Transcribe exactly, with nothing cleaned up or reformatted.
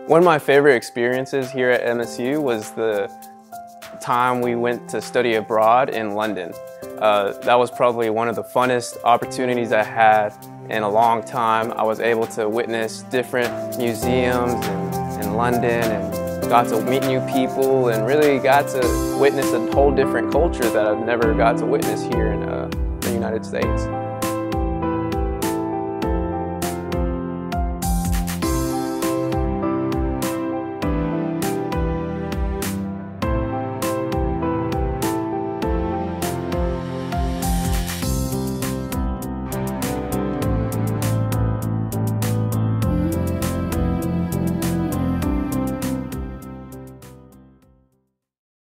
One of my favorite experiences here at M S U was the time we went to study abroad in London. Uh, that was probably one of the funnest opportunities I had in a long time. I was able to witness different museums in, in London and got to meet new people and really got to witness a whole different culture that I've never got to witness here in uh, the United States.